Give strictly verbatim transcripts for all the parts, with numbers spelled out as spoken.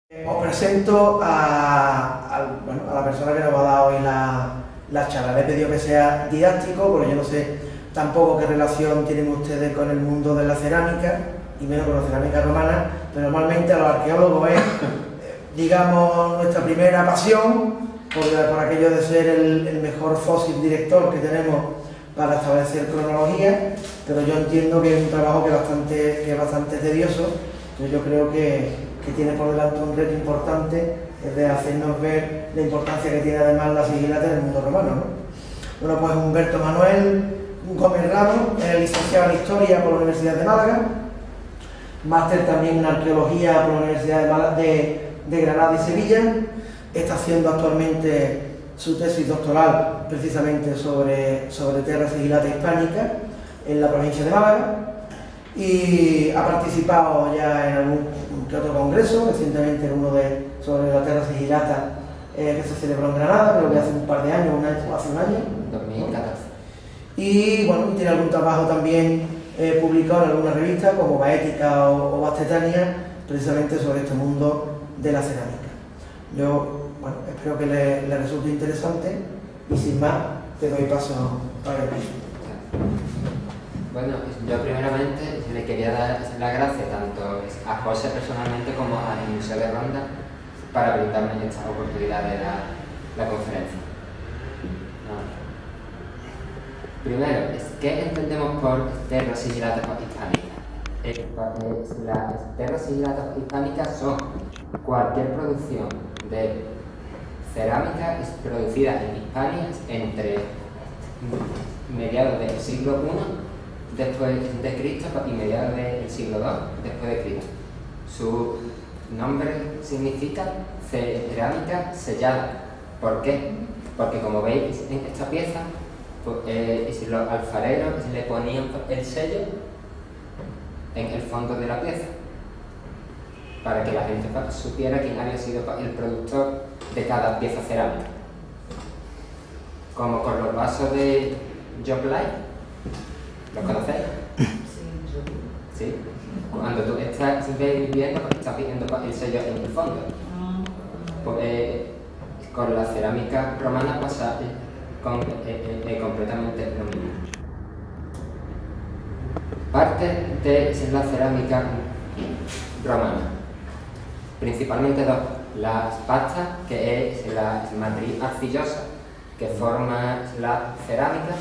Os presento a, a, bueno, a la persona que nos va a dar hoy la, la charla. Le he pedido que sea didáctico, porque yo no sé tampoco qué relación tienen ustedes con el mundo de la cerámica, y menos con la cerámica romana, pero normalmente a los arqueólogos es, digamos, nuestra primera pasión, por, por aquello de ser el, el mejor fósil director que tenemos para establecer cronología, pero yo entiendo que es un trabajo que es bastante, que es bastante tedioso. Entonces yo creo que que tiene por delante un reto importante, es de hacernos ver la importancia que tiene además la sigilata en el mundo romano, ¿no? Bueno, pues Humberto Manuel Gómez Ramos es licenciado en Historia por la Universidad de Málaga, máster también en Arqueología por la Universidad de, Málaga, de, de Granada y Sevilla. Está haciendo actualmente su tesis doctoral precisamente sobre, sobre Terra Sigillata hispánica en la provincia de Málaga, y ha participado ya en algún que otro congreso, recientemente en uno de, sobre la Terra Sigillata eh, que se celebró en Granada, creo que hace un par de años, un año, hace un año. dos mil catorce. Y bueno, tiene algún trabajo también eh, publicado en alguna revista como Baética o, o Bastetania, precisamente sobre este mundo de la cerámica. Yo, bueno, espero que le, le resulte interesante y sin más, te doy paso para el curso. Bueno, yo primeramente le quería dar las gracias tanto a José personalmente como al Museo de Ronda para brindarme esta oportunidad de dar la conferencia. Primero, ¿qué entendemos por Terra Sigillata hispánica? Las Terra Sigillata hispánicas son cualquier producción de cerámica producida en Hispania entre mediados del siglo primero después de Cristo y mediados del siglo segundo después de Cristo. Su nombre significa cerámica sellada. ¿Por qué? Porque como veis en esta pieza, pues, eh, los alfareros le ponían el sello en el fondo de la pieza para que la gente supiera quién había sido el productor de cada pieza cerámica. Como con los vasos de Job Light. ¿Los conocéis? Sí. Cuando tú estás viviendo, pues estás viendo el sello en el fondo. Pues, eh, con la cerámica romana pasa con, eh, eh, completamente lo mismo. Parte de la cerámica romana, principalmente dos. La pasta, que es la matriz arcillosa que forma la cerámica.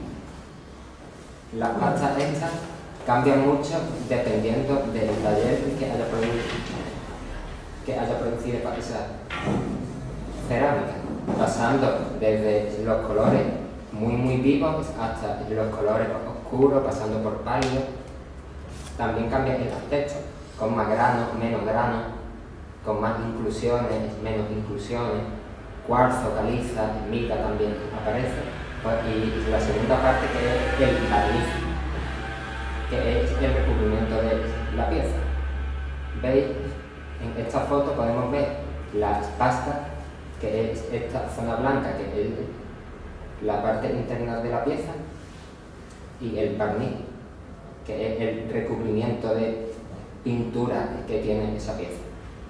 Las pastas estas cambian mucho dependiendo del taller que haya producido, que haya producido esa cerámica, pasando desde los colores muy muy vivos hasta los colores oscuros, pasando por pálidos. También cambia el aspecto, con más grano, menos grano, con más inclusiones, menos inclusiones, cuarzo, caliza, mica también aparece. Y la segunda parte, que es el barniz, que es el recubrimiento de la pieza. ¿Veis? En esta foto podemos ver las pastas, que es esta zona blanca, que es la parte interna de la pieza, y el barniz, que es el recubrimiento de pintura que tiene esa pieza.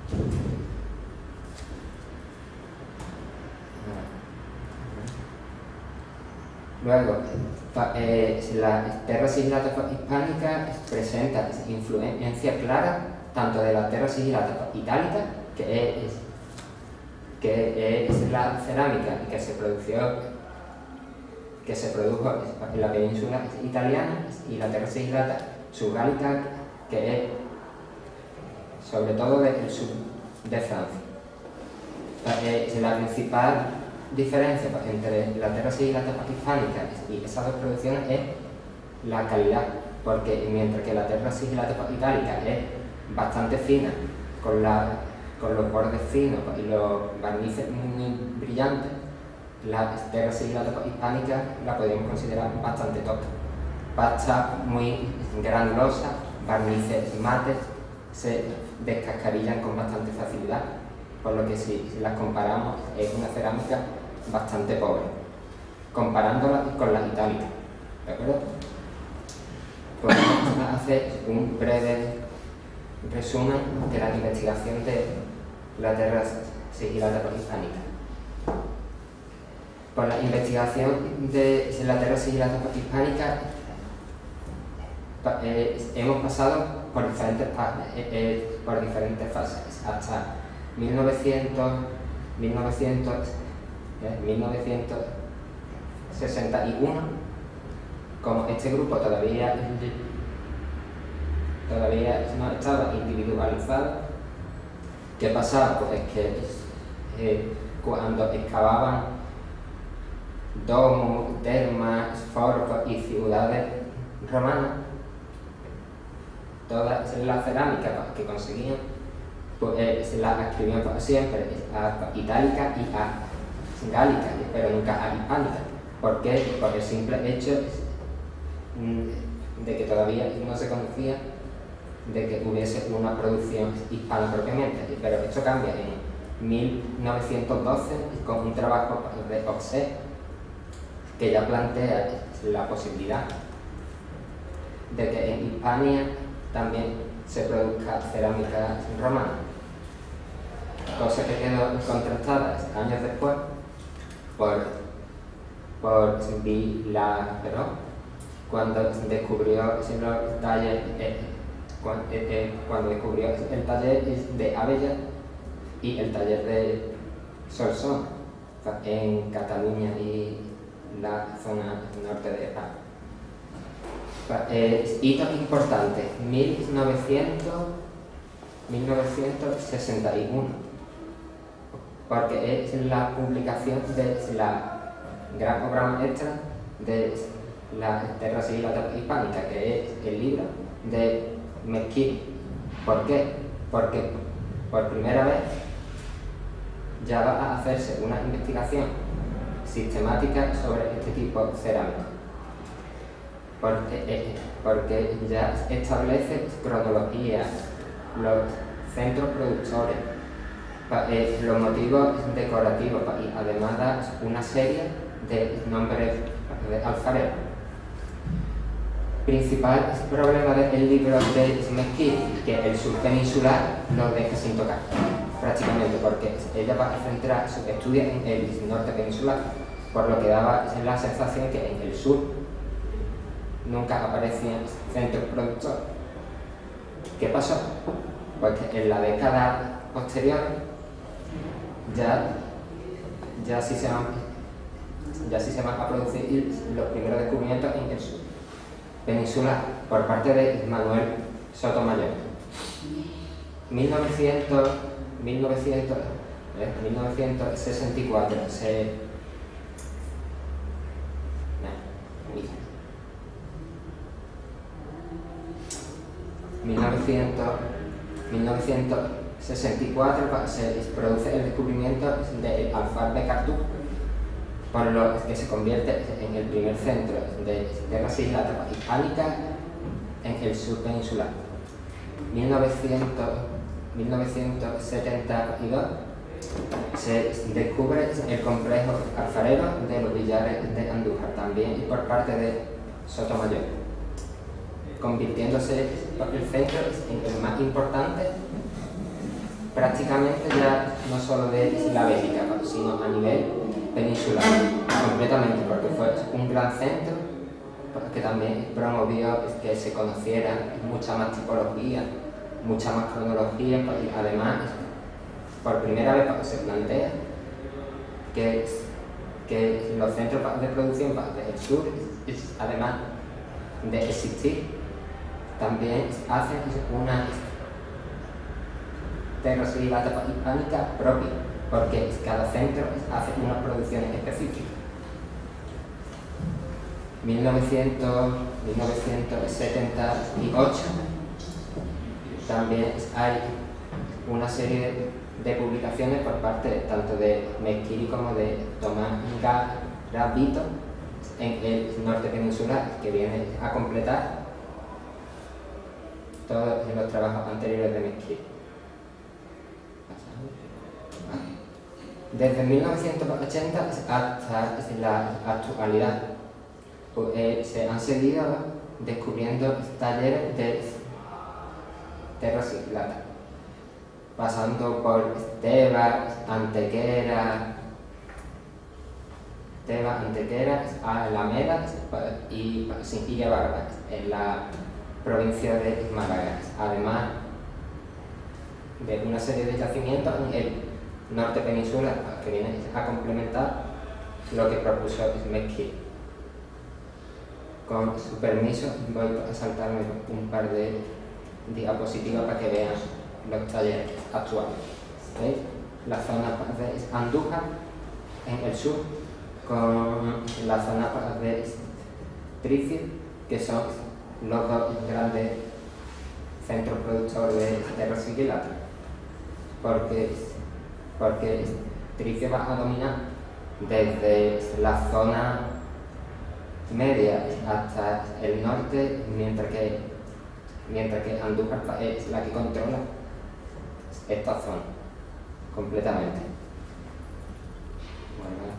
Luego, eh, la Terra Sigillata hispánica presenta influencia clara tanto de la Terra Sigillata itálica, que es, que es la cerámica que se produjo, que se produjo en la península italiana, y la Terra Sigillata subgálica, que es sobre todo del sur de Francia. Eh, la principal diferencia entre la Terra Sigillata hispánica y esas dos producciones es la calidad, porque mientras que la Terra Sigillata itálica es bastante fina, con, la, con los bordes finos y los barnices muy brillantes, la Terra Sigillata hispánica la podemos considerar bastante tosca. Pasta muy granulosa, barnices mates, se descascarillan con bastante facilidad, por lo que si, si las comparamos es una cerámica bastante pobre, comparándola con las itálicas. ¿De acuerdo? Podemos hacer un breve resumen de la investigación de la Terra Sigillata Hispánica. Por la investigación de la Terra Sigillata Hispánica eh, hemos pasado por diferentes, eh, eh, por diferentes fases, hasta mil novecientos, mil novecientos, eh, mil novecientos sesenta y uno, como este grupo todavía, todavía no estaba individualizado. ¿Qué pasaba? Pues que eh, cuando excavaban domos, termas, foros y ciudades romanas, toda la cerámica que conseguían, pues eh, se la escribían siempre a itálica y a gálica, pero nunca a hispánica. ¿Por qué? Por el simple hecho de que todavía no se conocía de que hubiese una producción hispana propiamente, pero esto cambia en mil novecientos doce con un trabajo de Oxé que ya plantea la posibilidad de que en Hispania también se produzca cerámica romana, cosa que quedó contrastada años después por, por Villaró, cuando descubrió los talleres eh, cuando, eh, eh, cuando descubrió el taller de Abella y el taller de Solsona en Cataluña y la zona norte de España. Eh, hitos importantes, mil novecientos sesenta y uno, porque es la publicación de la gran obra maestra de la Terra Sigillata Hispánica, que es el libro de Mesquí. ¿Por qué? Porque por primera vez ya va a hacerse una investigación sistemática sobre este tipo de cerámica, porque, eh, porque ya establece cronología, los centros productores, eh, los motivos decorativos y además da una serie de nombres de alfareros. Principal problema del libro de Mesquí, que el sur peninsular lo deja sin tocar, prácticamente, porque ella va a centrar sus estudios en el norte peninsular, por lo que daba la sensación que en el sur nunca aparecían centros productores. ¿Qué pasó? Pues que en la década posterior ya, ya, sí se van, ya sí se van a producir los primeros descubrimientos en el sur peninsular por parte de Manuel Sotomayor. mil novecientos, mil novecientos, eh, mil novecientos sesenta y cuatro se no, mil novecientos, mil novecientos sesenta y cuatro se produce el descubrimiento del alfar de Cartú, por lo que se convierte en el primer centro de Terra Sigillata Hispánica en el sur peninsular. mil novecientos, mil novecientos setenta y dos se descubre el complejo alfarero de los Villares de Andújar, también por parte de Sotomayor, convirtiéndose el centro en el más importante prácticamente ya no solo de la Bélgica, sino a nivel peninsular, completamente, porque fue un gran centro que también promovió que se conociera mucha más tipología, mucha más cronología, y además, por primera vez se plantea que, que los centros de producción del sur, además de existir, también hacen una Terra Sigillata Hispánica propia, porque cada centro hace unas producciones específicas. mil novecientos, mil novecientos setenta y ocho también hay una serie de publicaciones por parte tanto de Mesquí como de Tomás Garavito en el norte peninsular, que viene a completar todos los trabajos anteriores de Mesquí. Desde mil novecientos ochenta hasta la actualidad pues, eh, se han seguido descubriendo talleres de Terra Sigillata. pasando por Tebas, Antequera, Tebas, Antequera, Alameda y Sinjilla Barba, en la provincia de Málaga, además de una serie de yacimientos en el norte peninsular que viene a complementar lo que propuso Mesquil. Con su permiso voy a saltarme un par de diapositivas para que vean los talleres actuales. ¿Veis? La zona de Andújar en el sur, con la zona de Tricio, que son los dos grandes centros productores de, de reciclaje, porque, porque Tricio va a dominar desde la zona media hasta el norte, mientras que, mientras que Andújar es la que controla esta zona completamente. Bueno,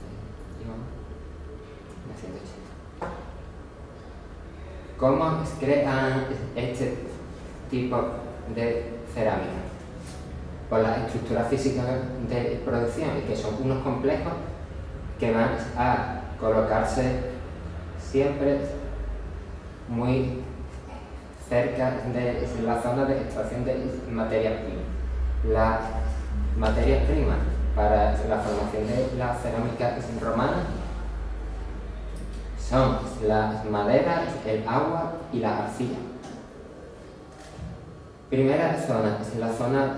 ¿cómo se crean este tipo de cerámica? Por las estructuras físicas de producción, que son unos complejos que van a colocarse siempre muy cerca de la zona de extracción de materias primas. Las materias primas para la formación de la cerámica romana son las maderas, el agua y la arcilla. Primera zona, la zona,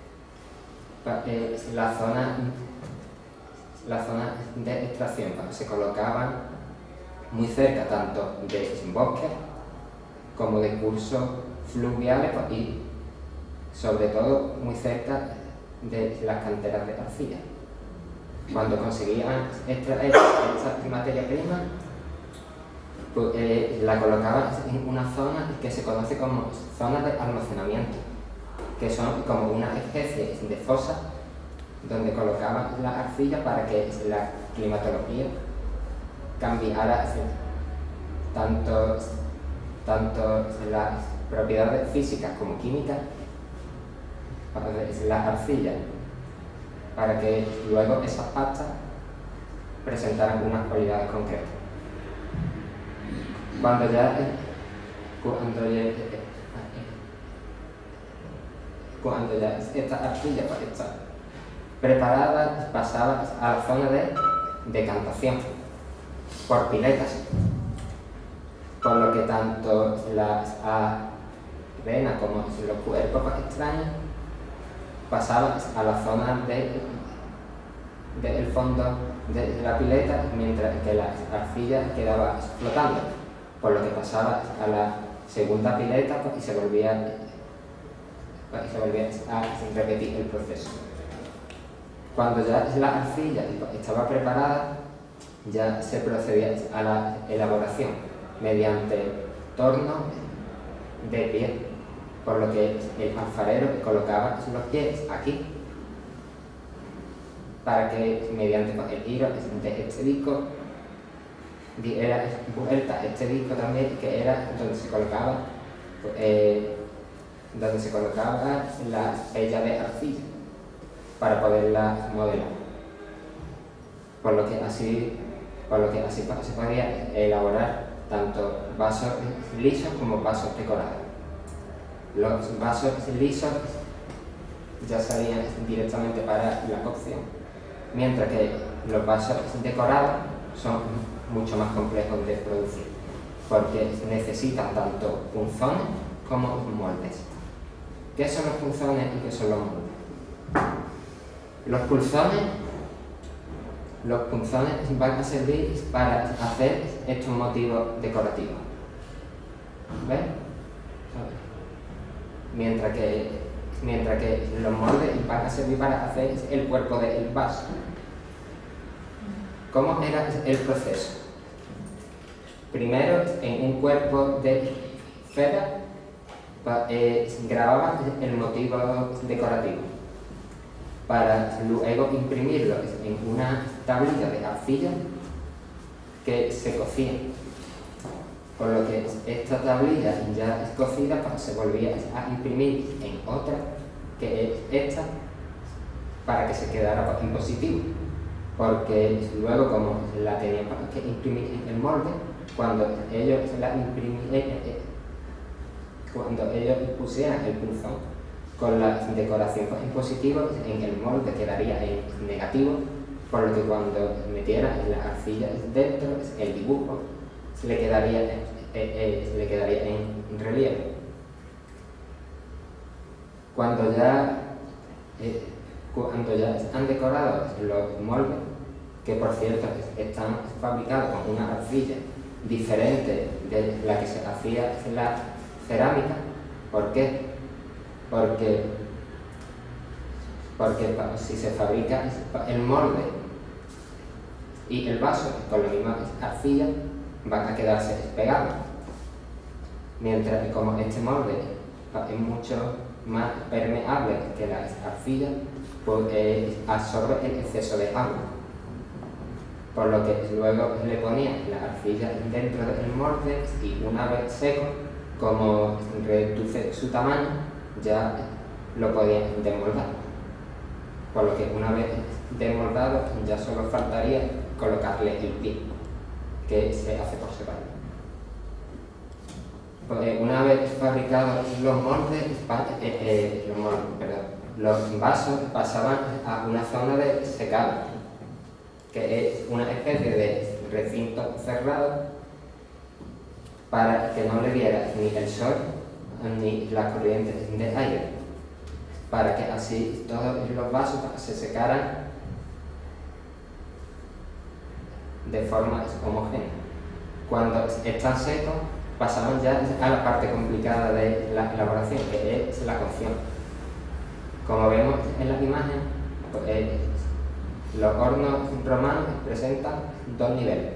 eh, la zona, la zona de extracción, se colocaban muy cerca tanto de bosques como de cursos fluviales y sobre todo muy cerca de las canteras de arcilla. Cuando conseguían extraer esa materia prima, pues, eh, la colocaban en una zona que se conoce como zona de almacenamiento, que son como una especie de fosa donde colocaban la arcilla para que la climatología cambiara tanto, tanto las propiedades físicas como químicas de la arcilla, para que luego esas pastas presentaran unas cualidades concretas. Cuando ya, cuando ya, cuando ya esta arcilla está preparada, pasaba a la zona de decantación por piletas, por lo que tanto las arenas como los cuerpos extraños pasaban a la zona del de, de fondo de la pileta, mientras que la arcilla quedaba flotando, por lo que pasaba a la segunda pileta y se volvía, y se volvía a repetir el proceso. Cuando ya la arcilla estaba preparada, ya se procedía a la elaboración mediante torno de pie, por lo que el alfarero colocaba los pies aquí para que mediante el giro de este disco diera vuelta este disco también, que era donde se colocaba eh, donde se colocaba la pella de arcilla para poderla modelar, por lo que así por lo que así se podía elaborar tanto vasos lisos como vasos decorados. Los vasos lisos ya salían directamente para la cocción, mientras que los vasos decorados son mucho más complejos de producir, porque necesitan tanto punzones como moldes. ¿Qué son los punzones y qué son los moldes? Los punzones, los punzones van a servir para hacer estos motivos decorativos. ¿Ves? Mientras que, mientras que los moldes van a servir para hacer el cuerpo del vaso. ¿Cómo era el proceso? Primero, en un cuerpo de cera, eh, grababan el motivo decorativo para luego imprimirlo en una tablilla de arcilla que se cocía. Por lo que esta tablilla ya cocida se volvía a imprimir en otra que es esta, para que se quedara en positivo, porque luego como la tenían que imprimir en el molde, cuando ellos la imprimían, eh, eh, cuando ellos pusieran el punzón con la decoración en positivo, en el molde quedaría en negativo, por lo que cuando metieran la arcilla dentro, el dibujo se le quedaría, eh, eh, se le quedaría en relieve. Cuando ya, eh, cuando ya están decorados los moldes, que por cierto están fabricados con una arcilla diferente de la que se hacía en la cerámica. ¿Por qué? Porque, porque si se fabrica el molde y el vaso con la misma arcilla, van a quedarse pegados. Mientras que como este molde es mucho más permeable que la arcilla, pues eh, absorbe el exceso de agua. Por lo que luego le ponían la arcilla dentro del molde y una vez seco, como reduce su tamaño, ya lo podían desmoldar. Por lo que una vez desmoldado ya solo faltaría colocarle el pie, que se hace por separado. Pues una vez fabricados los moldes, eh, eh, los, moldes perdón, los vasos pasaban a una zona de secado, que es una especie de recinto cerrado para que no le diera ni el sol ni las corrientes de aire, para que así todos los vasos se secaran de forma homogénea. Cuando están secos, pasamos ya a la parte complicada de la elaboración, que es la cocción. Como vemos en la imagen, pues, eh, los hornos romanos presentan dos niveles.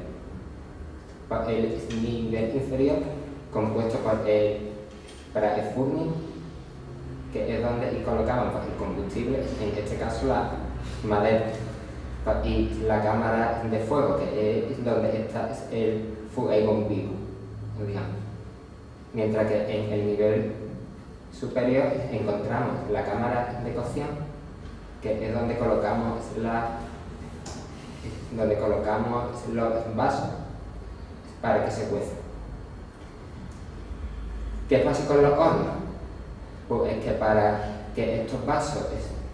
El nivel inferior, compuesto por el praefurnio, que es donde colocaban el combustible, en este caso la madera, y la cámara de fuego, que es donde está el fuego vivo, digamos. Mientras que en el nivel superior encontramos la cámara de cocción, que es donde colocamos la donde colocamos los vasos para que se cuezan. ¿Qué pasa con los hornos? Pues es que para que estos vasos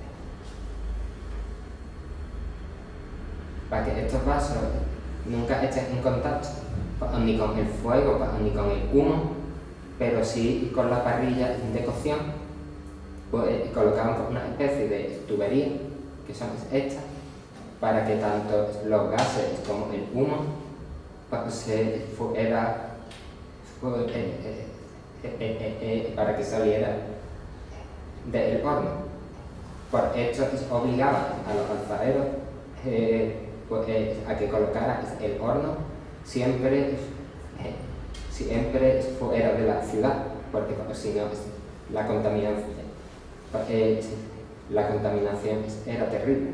para que estos vasos nunca estén en contacto ni con el fuego ni con el humo, pero sí con la parrilla de cocción, pues colocamos una especie de tubería, que son estas, para que tanto los gases como el humo pues, se fuera, pues, eh, eh, eh, eh, eh, para que saliera del horno. Por esto obligaba a los alfareros eh, pues, eh, a que colocaran el horno siempre, eh, siempre fuera de la ciudad, porque pues, si no la contaminación, eh, la contaminación era terrible.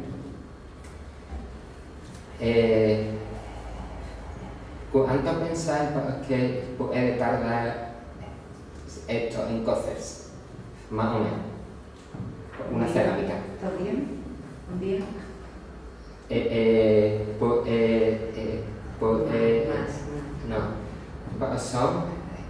Eh, ¿Cuánto pensáis que puede tardar esto en cocerse? Más o menos. Una cerámica. ¿Todo bien? ¿Un día? Eh, eh, pues, eh, eh, pues, eh, Más, no. No. Son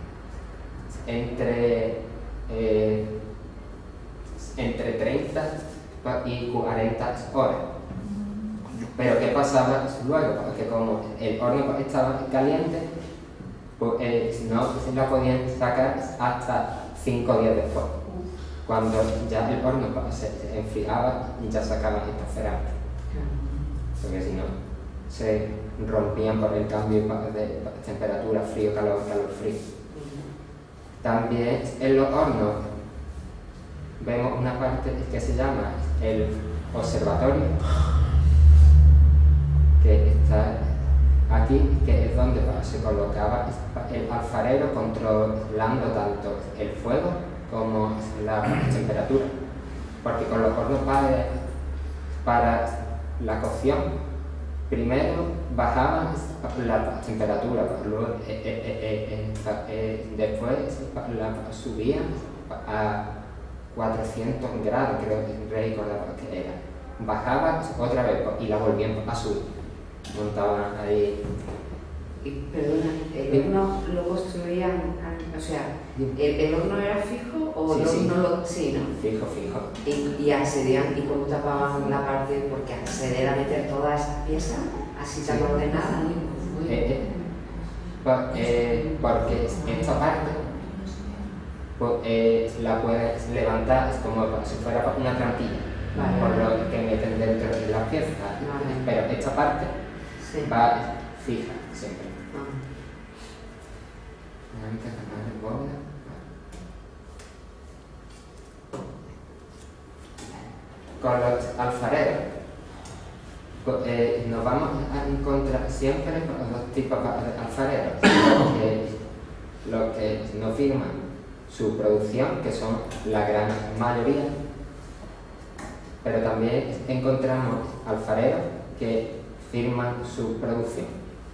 entre, eh, entre treinta y cuarenta horas. Pero ¿qué pasaba luego? Porque como el horno estaba caliente, pues eh, no se la podían sacar hasta cinco días después. Cuando ya el horno se enfriaba, ya sacaban esta cerámica. Porque si no, se rompían por el cambio de temperatura, frío, calor, calor, frío. También en los hornos vemos una parte que se llama el observatorio, que está aquí, que es donde se colocaba el alfarero controlando tanto el fuego como la temperatura, porque con los hornos para, para la cocción primero bajaban la temperatura, luego, eh, eh, eh, eh, eh, después la subían a, cuatrocientos grados, creo que recordaba que era. Bajaba otra vez y la volvían a subir. Montaban ahí. Y, perdona, ¿el horno lo construían, o sea, ¿el, el horno era fijo o Sí, el sí. horno lo...? Sí, ¿no? Fijo, fijo. Y, y accedían, ¿y cómo tapaban la parte? Porque acceder a meter todas esas piezas así tan Sí. ordenadas. Eh, eh, por- eh, porque esta parte pues, eh, la puedes levantar es como si fuera una trampilla, Vale. por lo que meten dentro de las piezas. Vale. Pero esta parte Sí. va fija siempre. Ah. Dinámica, canal de bóveda. Con los alfareros pues, eh, nos vamos a encontrar siempre con los tipos de alfareros, los que, los que no firman su producción, que son la gran mayoría, pero también encontramos alfareros que firman su producción.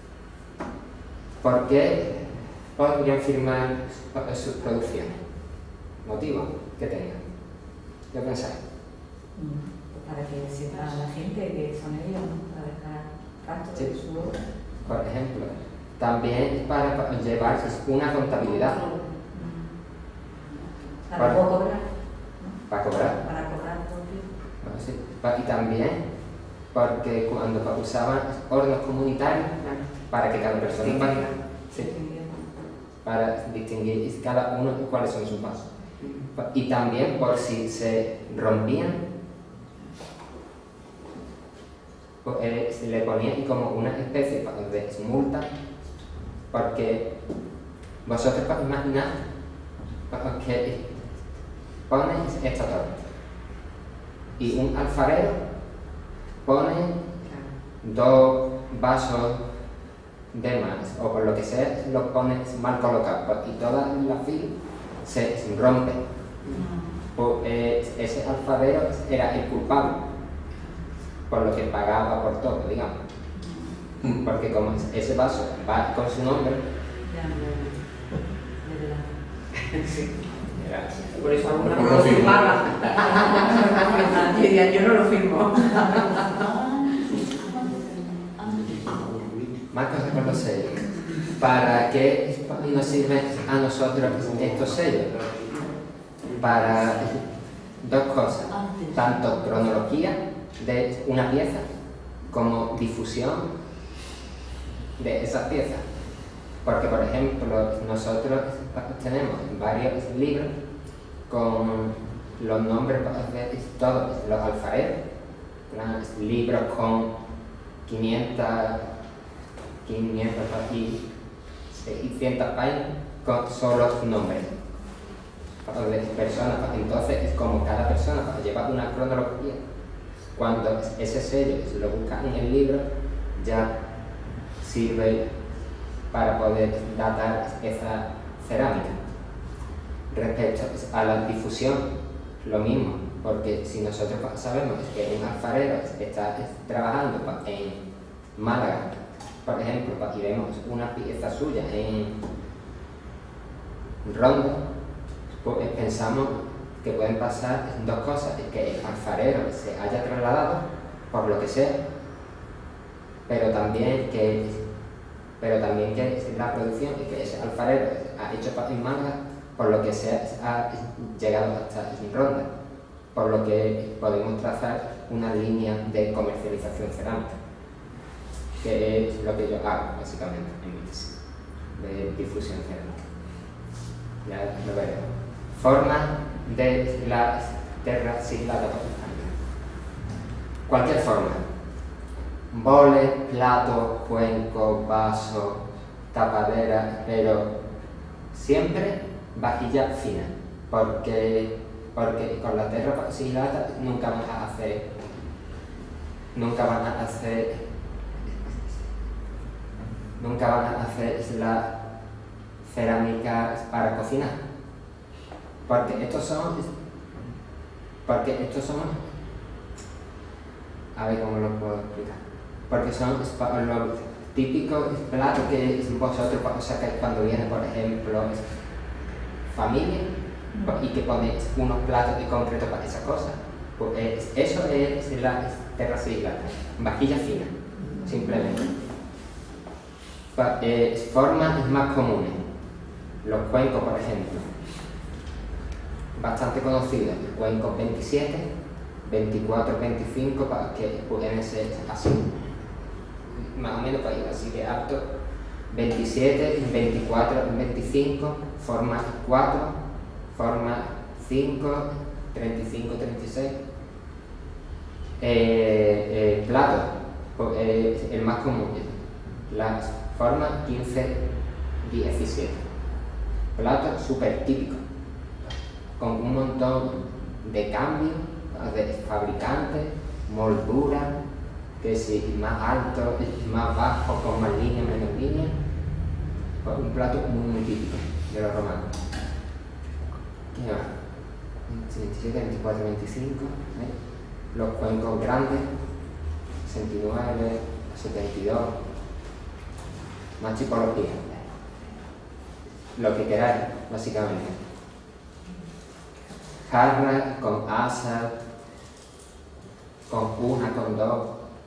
¿Por qué podrían firmar su producción? ¿Motivo que tengan? ¿Qué pensáis? Para que sepa la gente que son ellos, ¿no? Para dejar rastro de Sí. su obra. Por ejemplo, también para pa- llevar una contabilidad Para Vale. poder cobrar, ¿no? para cobrar. Para cobrar por ti. ¿No? Sí. Pa- Y también porque cuando pa- usaban hornos comunitarios para que cada persona Distinguir. pa- sí, para distinguir cada uno cuáles son sus pasos. Pa- Y también por si se rompían, pues, eh, se le ponían como una especie pa- de multa, porque vosotros pa- imaginad pa- que pones esta torta y un alfarero pone dos vasos de más o por lo que sea los pones mal colocados y toda la fila se rompe. Pues, eh, ese alfarero era el culpable por lo que pagaba por todo, digamos, porque como ese vaso va con su nombre, Ya, ya, ya. De verdad. Sí. era Por eso algunos Por no no lo firmar. firmaban. Y dirían, yo no lo firmo. más cosas con los sellos. ¿Para qué nos sirven a nosotros estos sellos? Para dos cosas, tanto cronología de una pieza como difusión de esas piezas. Porque, por ejemplo, nosotros tenemos varios libros con los nombres de todos los alfareros, ¿verdad? Libros con quinientas, quinientas y seiscientas páginas con solo su nombre de personas. Entonces, es como cada persona lleva una cronología. Cuando ese sello lo busca en el libro, ya sirve para poder datar esa cerámica. Respecto a la difusión, lo mismo, porque si nosotros sabemos que un alfarero está trabajando en Málaga, por ejemplo, y vemos una pieza suya en Ronda, pues pensamos que pueden pasar dos cosas: que el alfarero se haya trasladado por lo que sea, pero también que pero también que la producción y que ese alfarero ha hecho en Málaga, por lo que sea, ha llegado hasta Ronda, por lo que podemos trazar una línea de comercialización cerámica, que es lo que yo hago básicamente en mi tesis de difusión cerámica. Ya lo veremos. Forma de la terra siglada por España. Cualquier forma. Bole, plato, cuenco, vaso, tapadera, pero siempre vajilla fina, porque, porque con la terra siglada nunca van a hacer, nunca van a hacer, nunca van a hacer la cerámica para cocinar, porque estos son, porque estos son, a ver cómo lo puedo explicar. Porque son los típicos platos que vosotros sacáis cuando viene, por ejemplo, familia pues, y que pone unos platos de concreto para esa cosa. Pues, eh, eso es la terra sigillata, vajilla fina, simplemente. Pues, eh, formas más comunes, los cuencos, por ejemplo, bastante conocidos, el cuenco veintisiete, veinticuatro, veinticinco, para que pueden ser así, más o menos para ir así de alto, veintisiete, veinticuatro, veinticinco, forma cuatro, forma cinco, treinta y cinco, treinta y seis. Eh, eh, plato, pues, eh, el más común, la forma quince, diecisiete. Plato súper típico, con un montón de cambios, de fabricantes, moldura, que si más alto, más bajo, con más líneas, menos líneas. Pues un plato muy, muy típico de los romanos. ¿Qué más? veintisiete, veinticuatro, veinticinco. ¿eh? Los cuencos grandes, sesenta y nueve, setenta y dos. Más tipología. Lo que queráis, básicamente. Jarra con asa, con una, con dos,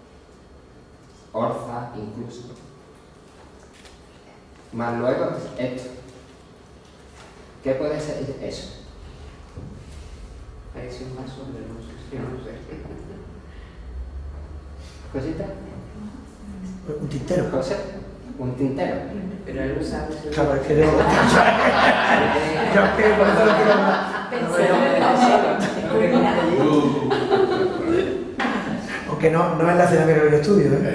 orza incluso. Más luego esto. ¿Qué puede ser eso? Parece un vaso, pero no sé, no sé. ¿Cosita? Un tintero. ¿Cosa? Un tintero. Pero él lo sabe. Claro, es que yo... yo es que por eso lo quiero hablar. Aunque no, no es la escena que veo en el estudio, ¿eh?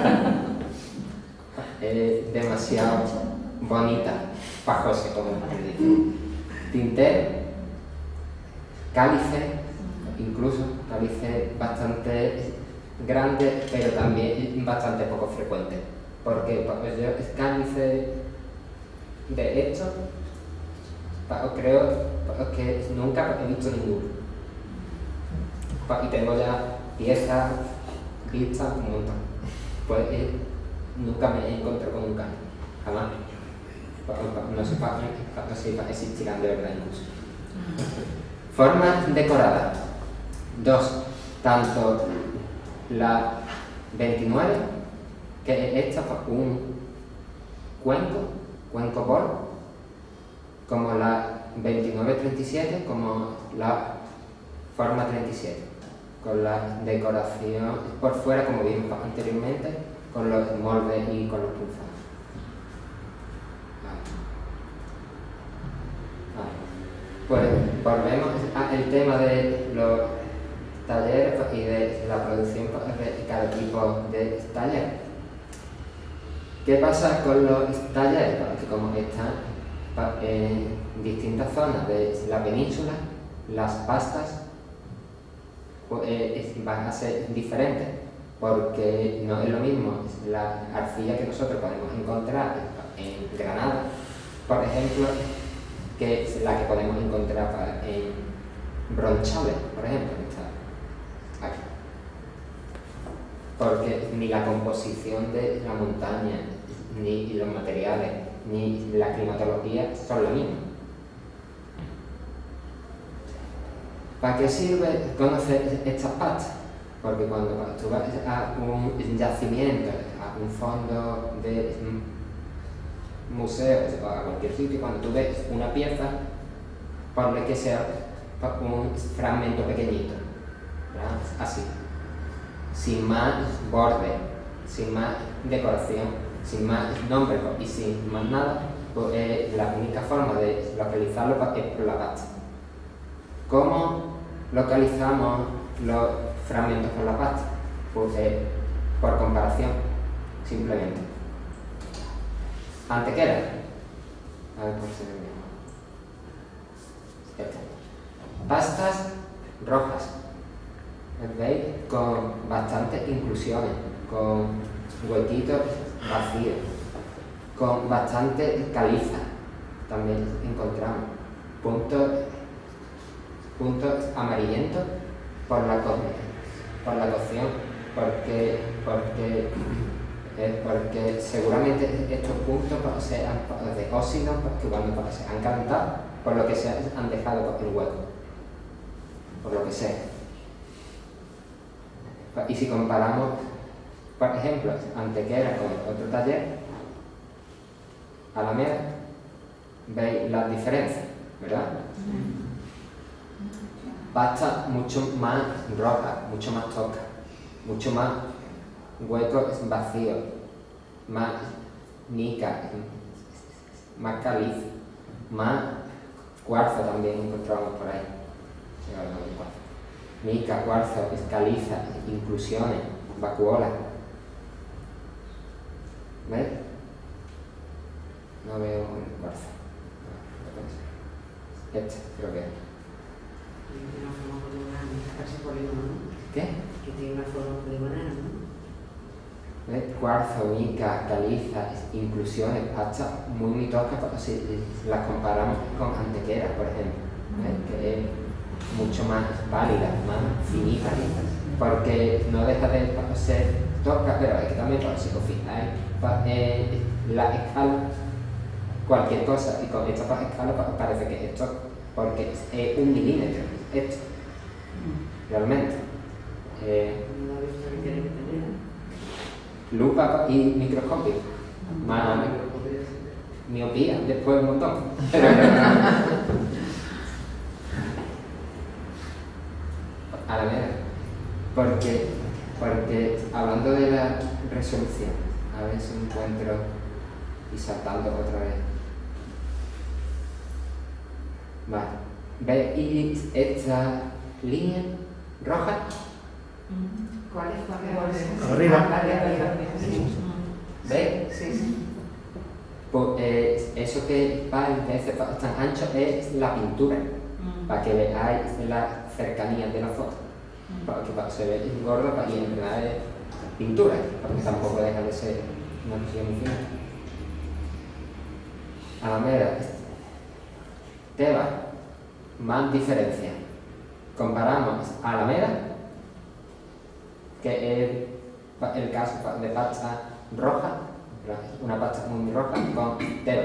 Es demasiado bonita, pajosa, como te dice. Tintero, cálice, incluso cálice bastante grande, pero también bastante poco frecuente. Porque pues, yo es cálice de esto, pues, creo pues, que nunca he visto ninguno. Pues, y tengo ya piezas, vistas, un montón. Pues eh, nunca me he encontrado con un cálice, jamás. Pues, no sé para no sé si existirán de verdad incluso. Formas decoradas. Dos. Tanto la veintinueve, que es esta, un cuenco, cuenco bol, como la veintinueve treinta y siete, como la forma treinta y siete, con la decoración por fuera, como vimos anteriormente, con los moldes y con los punzados. Pues volvemos al tema de los talleres y de la producción de cada tipo de taller. ¿Qué pasa con los talleres? Porque como están en distintas zonas de la península, las pastas pues, van a ser diferentes, porque no es lo mismo la arcilla que nosotros podemos encontrar en Granada, por ejemplo, que es la que podemos encontrar en Bronchales, por ejemplo, que está aquí. Porque ni la composición de la montaña, ni los materiales, ni la climatología son lo mismo. ¿Para qué sirve conocer estas pastas? Porque cuando tú vas a un yacimiento, a un fondo de museo o a cualquier sitio, cuando tú ves una pieza, ponle que sea un fragmento pequeñito, ¿verdad? Así, sin más borde, sin más decoración, sin más nombre y sin más nada, pues eh, la única forma de localizarlo es por la pasta. ¿Cómo localizamos los fragmentos con la pasta? Pues eh, por comparación, simplemente. Antequera. A ver por si me veo. Pastas rojas. ¿Veis? Con bastantes inclusiones, con huequitos vacíos, con bastante caliza. También encontramos puntos, puntos amarillentos por la, co por la cocción, porque, porque es porque seguramente estos puntos pues, sean pues, de óxidos pues, que cuando pues, se han calentado, por lo que se han dejado pues, el hueco, por lo que sea. Y si comparamos, por ejemplo, Antequera con otro taller, Alameda, veis las diferencias, ¿verdad? Pasta mucho más roja, mucho más tosca, mucho más huecos vacíos, más nica, más caliza, más cuarzo también encontramos por ahí. Mica, cuarzo, caliza, inclusiones, vacuola. ¿Veis? No veo el cuarzo. Este, creo que es. Tiene una forma poligonal, casi polígono, ¿no? ¿Qué? Que tiene una forma poligonal, ¿no? ¿Ves? Cuarzo, mica, caliza, inclusiones, pasta muy muy toscas, si las comparamos con Antequera, por ejemplo, ¿ves? Que es mucho más pálida, más finita, porque no deja de ser tosca, pero es que también, si os fijáis, eh, la escala, cualquier cosa, y con esta escala parece que es tosca, porque es un milímetro, esto, realmente. Eh, lupa y microscopio, más miopía, después un montón. A la vera, porque, porque hablando de la resolución, a ver si encuentro y saltando otra vez. Vale, ¿veis? Y esta línea roja, ¿cuál es? ¿Cuál es? Arriba. Ah, vale, arriba. ¿veis? Sí, sí. Pues eh, eso que va en vez de tan ancho es la pintura, para que veáis la cercanía de la foto, para que para, se ve gordo para, y en verdad es pintura, porque tampoco deja de ser una visión muy fina. Alameda, Teba, más diferencia. Comparamos Alameda, que es el caso de pasta roja, una pasta muy roja, con Teba.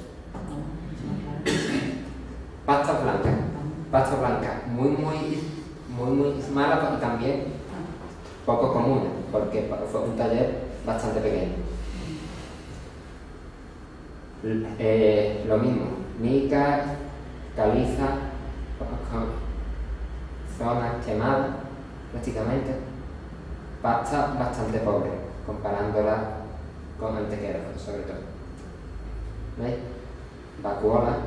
Pasta blanca. Pasta blanca muy muy muy muy mala y también poco común, porque fue un taller bastante pequeño. Eh, lo mismo, mica, caliza, zonas quemadas prácticamente, pasta bastante pobre comparándola con Antequera sobre todo. ¿Veis? Vacuola,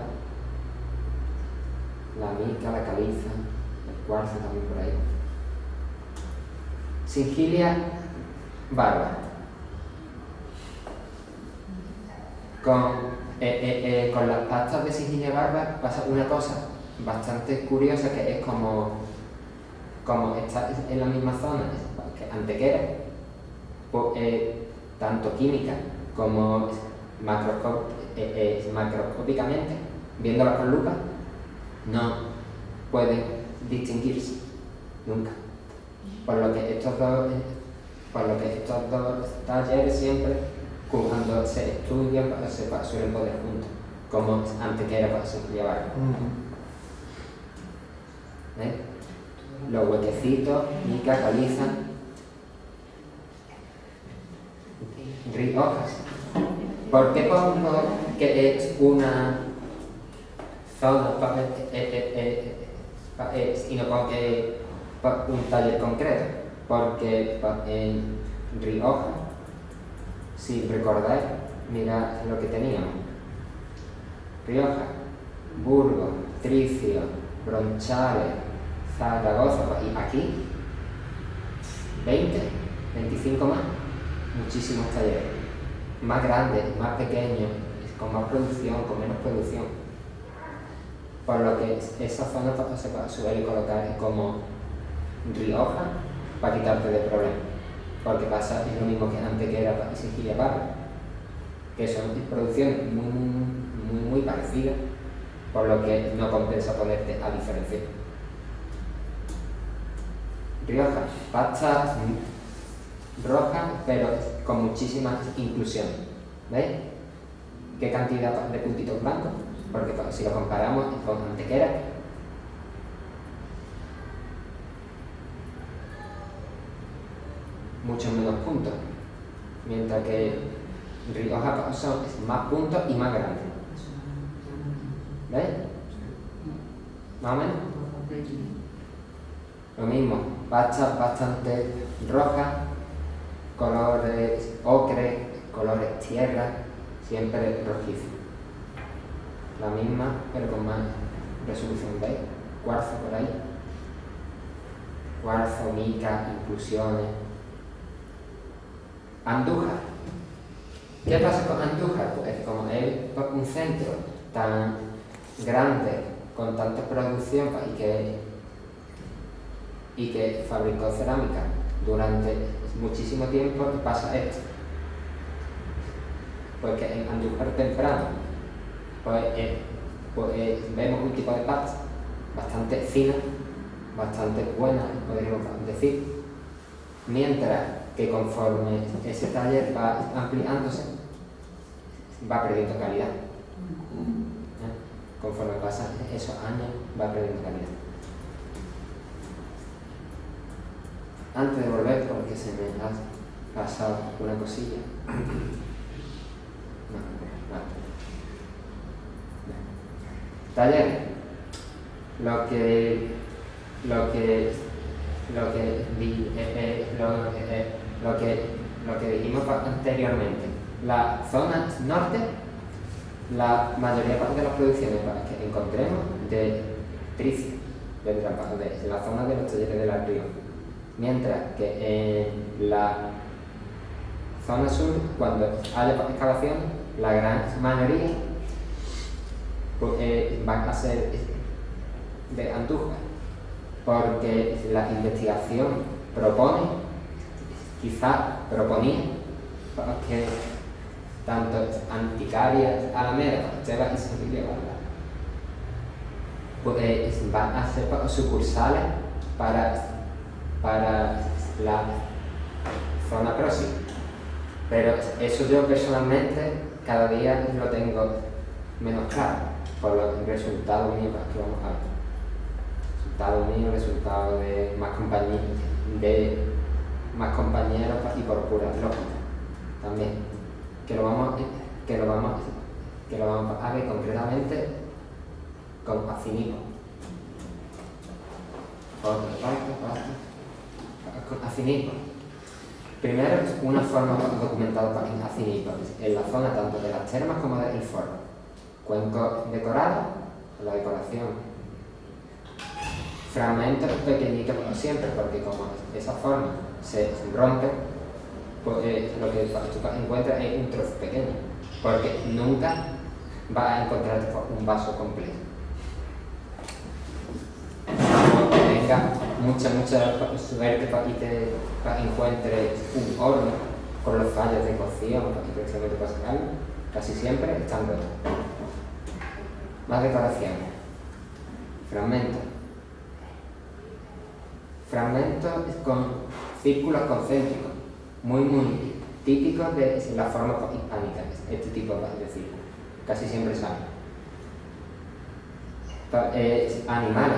la mica, la caliza, el cuarzo también por ahí. Singilia barba. Con, eh, eh, eh, con las pastas de Singilia barba pasa una cosa bastante curiosa, que es como, como está en la misma zona que Antequera, pues, eh, tanto química como macroscop, eh, eh, macroscópicamente, viéndola con lupa, no pueden distinguirse nunca. Por lo que estos dos, por lo que estos dos talleres siempre, cuando se estudian, se suelen poner juntos, como Antequera para llevar. ¿Ves? Los huequecitos, mica, caliza, Riojas. ¿Por qué pongo que es una zona eh, eh, eh, eh, y no pongo que un taller concreto? Porque en Rioja, si recordáis, mirad lo que teníamos: Rioja, Burgos, Tricio, Bronchales, Zaragoza, y aquí veinte, veinticinco más, muchísimos talleres, más grandes, más pequeños, con más producción, con menos producción. Por lo que esa zona se suele colocar como Rioja para quitarte de problemas, porque pasa, es lo mismo que Antequera y Singilia barba, que son producciones muy, muy, muy parecidas, por lo que no compensa ponerte a diferenciar. Rioja, pasta roja, pero con muchísima inclusión. ¿Veis? ¿Qué cantidad de puntitos blancos? Porque si lo comparamos con Antequera, muchos menos puntos, mientras que Rioja son más puntos y más grandes. ¿Veis? ¿Más o menos? Lo mismo, pachas bastante rojas, colores ocre, colores tierra, siempre rojizos. La misma, pero con más resolución, ¿veis? Cuarzo por ahí. Cuarzo, mica, inclusiones. Andújar. ¿Qué pasa con Andújar? Pues como es un centro tan grande, con tanta producción y que, y que fabricó cerámica durante muchísimo tiempo, pasa esto. Porque en Andújar temprano pues, eh, pues eh, vemos un tipo de pasta bastante fina, bastante buena, podríamos decir, mientras que conforme ese taller va ampliándose, va perdiendo calidad. ¿Eh? Conforme pasan esos años, va perdiendo calidad. Antes de volver, porque se me ha pasado una cosilla. No, no. Taller. Lo que lo que lo que vi, eh, eh, lo, eh, lo que lo que dijimos anteriormente. La zona norte, la mayoría de las producciones que encontremos de tricia, de, de la zona de los talleres de La Rioja. Mientras que en la zona sur, cuando haya excavación, la gran mayoría pues, eh, van a ser de Andújar, porque la investigación propone, quizá proponía, que tanto Antiquaria, Alameda, Esteban y Sevilla pues, van a ser sucursales para, para la zona próxima. Pero eso yo personalmente cada día lo tengo menos claro, por los resultados míos que vamos a ver. Resultado mío, resultado de más compañeros, de más compañeros y por pura lógica también, que lo vamos, que lo vamos, que lo vamos a ver concretamente con Afinipo. Otro parte, con Afinipo. Primero, una forma documentada en Afinipo, en la zona tanto de las termas como del foro. Cuenco decorado, la decoración. Fragmentos pequeñitos como siempre, porque como esa forma se rompe, pues eh, lo que tú encuentras es un trozo pequeño, porque nunca vas a encontrar un vaso completo. Como que tengas mucha, mucha suerte para que te para encuentres un horno con los fallos de cocción y precisamente para sacarlo, casi siempre están rotos. Más decoraciones. Fragmentos. Fragmentos con círculos concéntricos, muy muy típicos de la forma hispánica, este tipo de círculos, casi siempre salen. Eh, animales.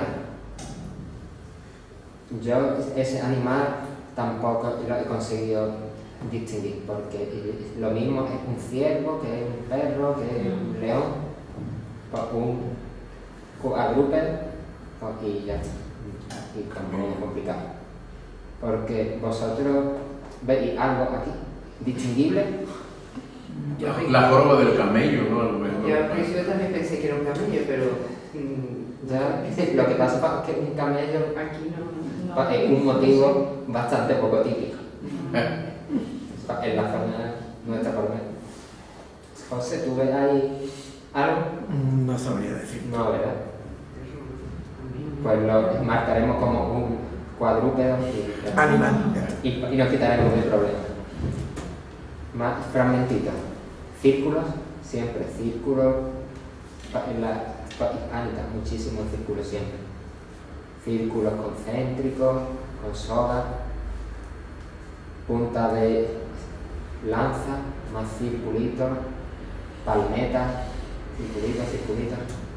Yo ese animal tampoco lo he conseguido distinguir, porque lo mismo es un ciervo, que es un perro, que es un león, un cuadrúpedo y ya está. Y también es complicado, porque vosotros veis algo aquí distinguible. La forma del camello, ¿no? A lo mejor. Yo al principio también pensé que era un camello, pero mmm, ya, lo que pasa es que un camello aquí no, no es un motivo bastante poco típico Eh. en la zona nuestra, por lo menos. José, ¿tú ves ahí algo? No sabría decir. No, ¿verdad? Pues lo marcaremos como un cuadrúpedo y, Animal. y, y nos quitaremos el problema. Más fragmentitos. Círculos, siempre círculos. En la hispánica, muchísimos círculos siempre. Círculos concéntricos, con sogas. punta de lanza, más circulitos, palmetas, circulitos, circulitos.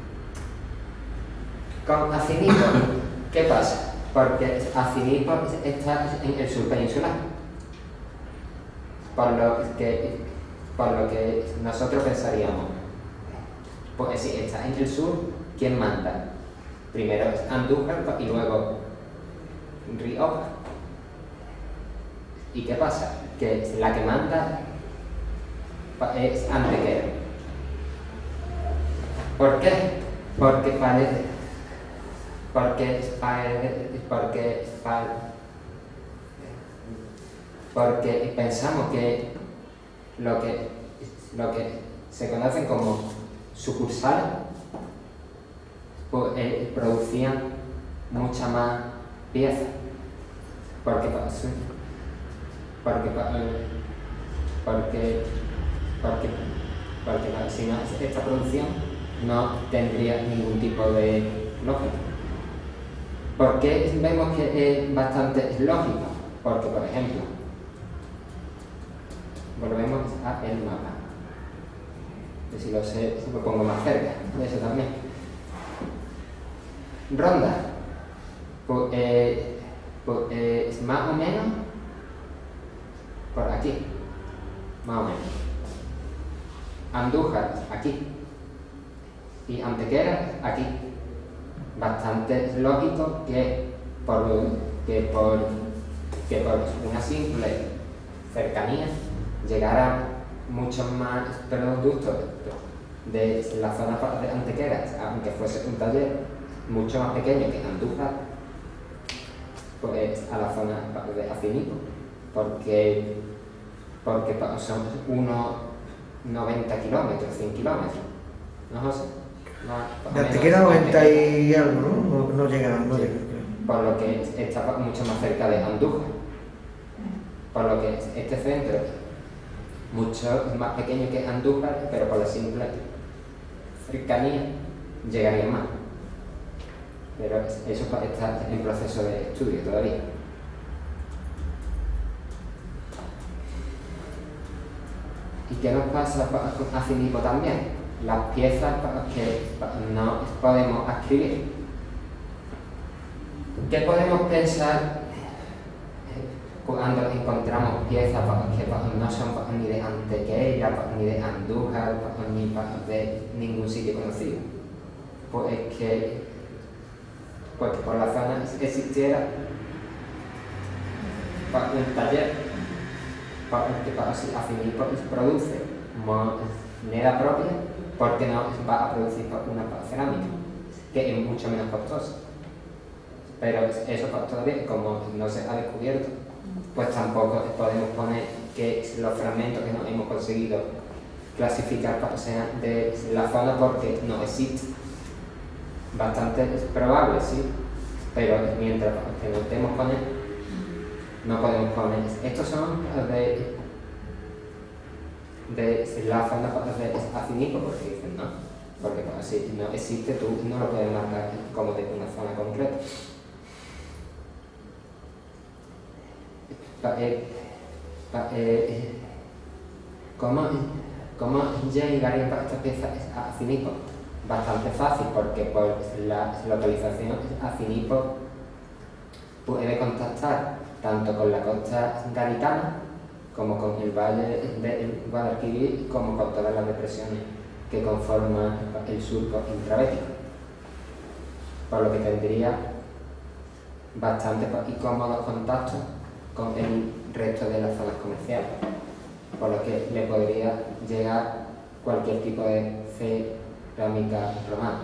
Con Acinipo, ¿qué pasa? Porque Acinipo está en el sur peninsular, por lo que, por lo que nosotros pensaríamos, pues si está en el sur, ¿quién manda? Primero es Andújar y luego Rioja. ¿Y qué pasa? Que la que manda es Antequera. ¿Por qué? Porque parece porque porque porque pensamos que lo que lo que se conocen como sucursales pues, eh, producían mucha más pieza porque porque porque porque porque si no esta producción no tendría ningún tipo de lógica. ¿Por qué vemos que es bastante lógico? Porque, por ejemplo, volvemos al mapa. Que si lo sé, si lo pongo más cerca, eso también. Ronda. Pues, eh, pues eh, más o menos por aquí. Más o menos. Andújar, aquí. Y Antequera, aquí. Bastante lógico que por, que por, que por una simple cercanía llegara muchos más productos de la zona de Antequera, aunque fuese un taller mucho más pequeño que Andújar, pues a la zona de Acinipo, porque, porque son unos noventa kilómetros, cien kilómetros, ¿no, José? No, de Antequera noventa y algo, ¿no? No, no llegaban, no sí, llegaban. por lo que está mucho más cerca de Andújar. Por lo que este centro mucho más pequeño que Andújar, pero por la simple cercanía llegaría más. Pero eso está en proceso de estudio todavía. ¿Y qué nos pasa con Acinipo también? Las piezas que no podemos escribir. ¿Qué podemos pensar cuando encontramos piezas que no son ni de Antequera, ni de Andújar, ni de ningún sitio conocido? Pues es que, pues que por la zona existiera un taller que para Acinipo produce moneda propia, porque no va a producir una cerámica, que es mucho menos costosa. Pero eso todavía, como no se ha descubierto, pues tampoco podemos poner que los fragmentos que no hemos conseguido clasificar sean de la zona porque no existe. Bastante probable, sí, pero mientras que no estemos con él, no podemos poner. Estos son de de la zona de Acinipo, porque dicen no, porque si no existe, tú no lo puedes marcar como de una zona concreta. Eh, eh, ¿Cómo, cómo llegaría para esta pieza a Acinipo? Bastante fácil, porque por la localización Acinipo puede contactar tanto con la costa gaditana como con el valle del Guadalquivir, como con todas las depresiones que conforman el surco intravético, por lo que tendría bastante y cómodos contactos con el resto de las zonas comerciales, por lo que le podría llegar cualquier tipo de cerámica romana.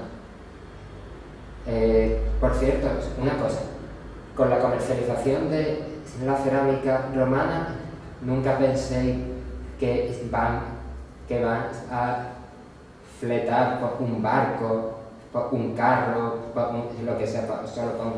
Eh, por cierto, una cosa, con la comercialización de la cerámica romana, nunca penséis que van, que van a fletar por un barco, por un carro, por un, lo que sea, por, solo con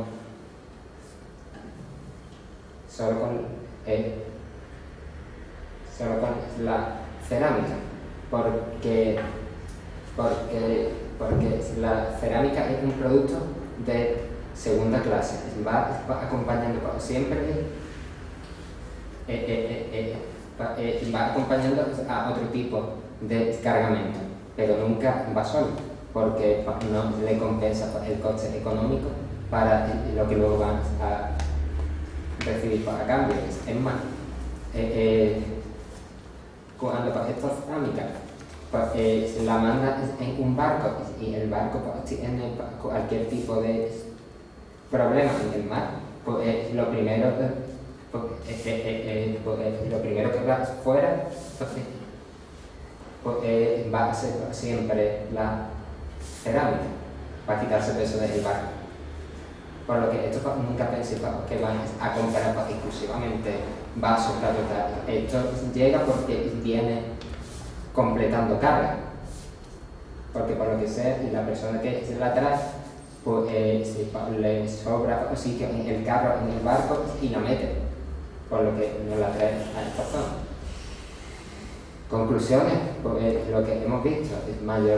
solo con eh, solo con la cerámica, porque porque porque la cerámica es un producto de segunda clase, va, va acompañando siempre eh, eh, eh, va, eh, va acompañando a otro tipo de cargamento, pero nunca va solo, porque no le compensa el coste económico para lo que luego van a recibir a cambio. Es más, eh, eh, cuando esta cerámica pues, eh, la manda en un barco y el barco pues, tiene cualquier tipo de problema en el mar, pues eh, lo primero pues, eh, eh, eh, pues, eh, lo primero que va fuera pues, pues, eh, va a ser siempre la cerámica para quitarse el peso del barco. Por lo que esto pues, nunca pensé pues, que van a comprar pues, exclusivamente vasos, platos, tal. Esto llega porque viene completando carga, porque por lo que sea la persona que se la trae pues eh, si, pues, le sobra pues, sitio en el carro, en el barco y la mete, por lo que no la trae a esta zona. Conclusiones, pues eh, lo que hemos visto es mayor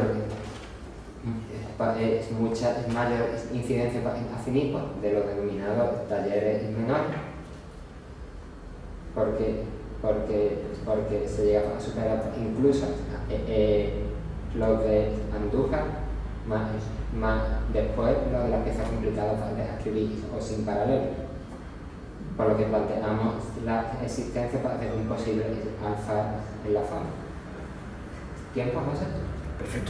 es mucha es mayor incidencia en acinismo de los denominados talleres menores, porque porque porque se llega a superar incluso eh, eh, los de Andújar, más, más después lo de las piezas complicadas de escribir o sin paralelo, por lo que planteamos la existencia de un posible alfa en la fama. ¿Tiempo, José? Perfecto.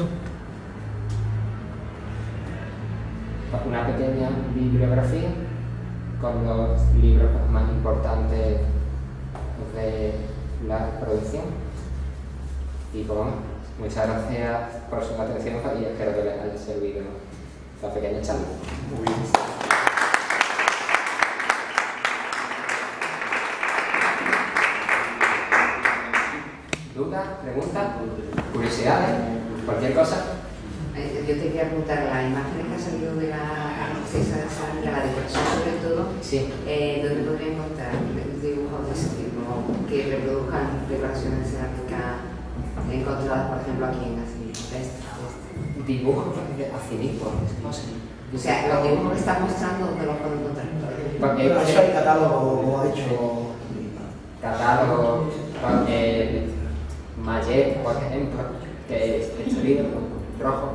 Una pequeña bibliografía con los libros más importantes de la producción. Y pues bueno, muchas gracias por su atención y espero que les haya servido esta pequeña charla. Muy bien. ¿Dudas? ¿Preguntas? ¿Curiosidades? ¿Cualquier cosa? Yo te quería preguntar, las imágenes que han salido de la princesa de cerámica, la decoración sobre todo, sí. eh, ¿dónde podría encontrar dibujos de ese tipo que reproduzcan decoraciones de cerámica encontradas, por ejemplo, aquí en Acinismo? Este, este. Dibujos de Acinismo, no sé. O sea, los dibujos que estás mostrando, ¿dónde los puedo encontrar? Porque eso hay catálogo, como ha dicho. Catálogo, eh, Mayet, por ejemplo, que es este libro rojo,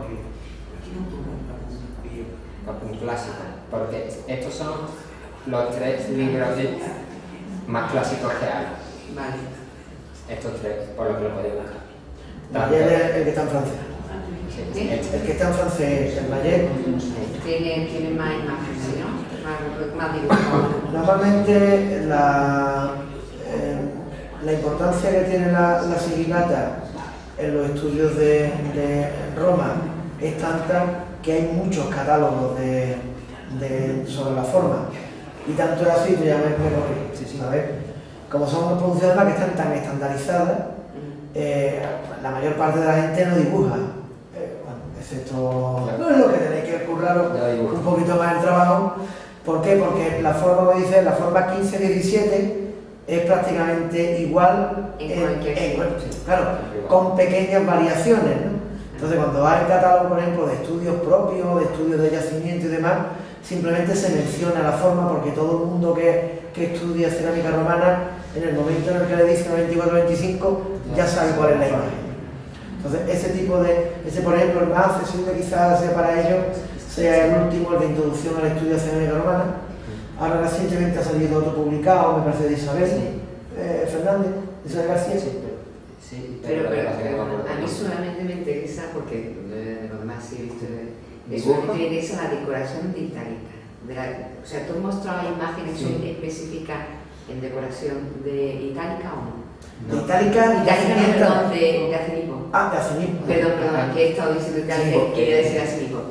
un clásico, porque estos son los tres libros de, más clásicos que hay. Vale. Estos tres, por lo que lo podéis buscar. Mayet es el que está en francés. ¿Sí? El que está en francés, el Mayet. Tiene, tiene más imágenes, ¿sí, no? Más, más dibujos. Normalmente la, eh, la importancia que tiene la, la sigilata en los estudios de, de Roma es tanta que hay muchos catálogos de, de, sobre la forma, y tanto es así que ya me corrí, sí, sí, a ver, como son producciones que están tan estandarizadas, eh, la mayor parte de la gente no dibuja, eh, bueno, excepto no es lo que tenéis que curraros un poquito más el trabajo. ¿Por qué? Porque la forma, como dice, la forma quince diecisiete es prácticamente igual en, en, cualquier en, sitio. claro, con pequeñas variaciones, ¿no? Entonces, cuando va el catálogo, por ejemplo, de estudios propios, de estudios de yacimiento y demás, simplemente se menciona la forma, porque todo el mundo que, que estudia cerámica romana, en el momento en el que le dicen veinticuatro veinticinco, ya sabe cuál es la imagen. Entonces, ese tipo de, ese por ejemplo, el más accesible quizás sea para ellos, sea el último, el de introducción al estudio de cerámica romana. Ahora recientemente ha salido otro publicado, me parece, de Isabel sí. eh, Fernández, de Isabel García. Sí, pero, sí, pero, pero, pero pero a mí solamente me interesa, porque de lo demás sí he visto, eso me interesa la decoración de itálica. De la, o sea, ¿tú has mostrado imágenes sí. específicas en decoración de itálica o no? De itálica, itálica no, perdón, de, de acinismo. Ah, de acinismo. Perdón, perdón, que he estado diciendo itálica, sí, quería decir acinismo.